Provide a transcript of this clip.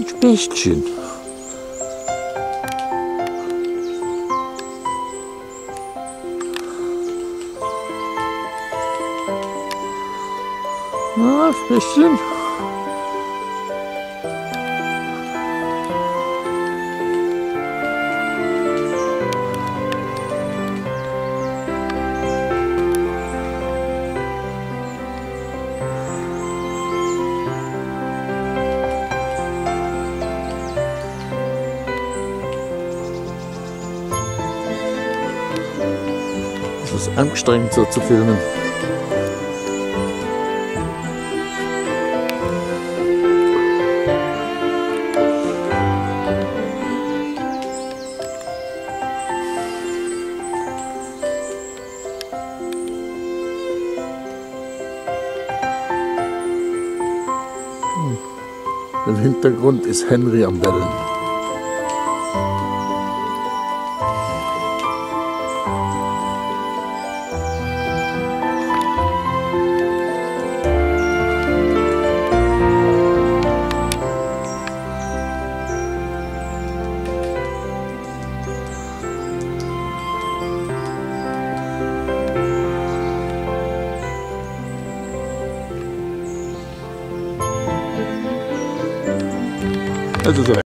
Spechtchen. Na, Spechtchen. Es ist anstrengend so zu filmen. Im Hintergrund ist Henry am Bellen. Also so.